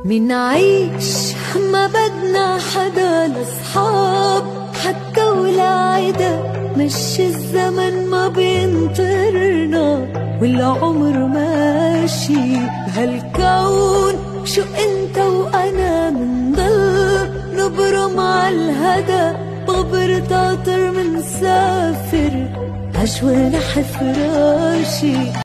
منعيش ما بدنا حدا لصحاب حتى ولا عدا، مشي الزمن ما بينطرنا والعمر ماشي بهالكون. شو انت وانا منضل نبرم عالهدى، بغبر طاطر منسافر عجوة نحت فراشي.